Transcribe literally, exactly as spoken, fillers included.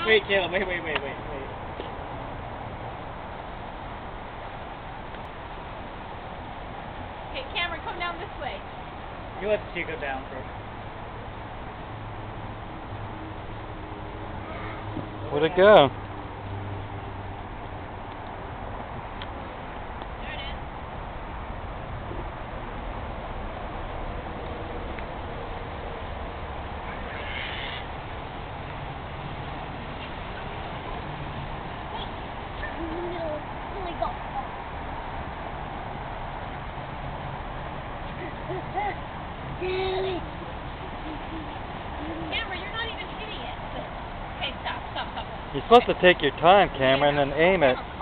Wait, Caleb, wait, wait, wait, wait, wait. Okay, Cameron, come down this way. You let the go down first. Where'd it go? There it is. Cameron, you're not even hitting it. Okay, stop, stop, stop. You're supposed to take your time, Cameron, and aim it.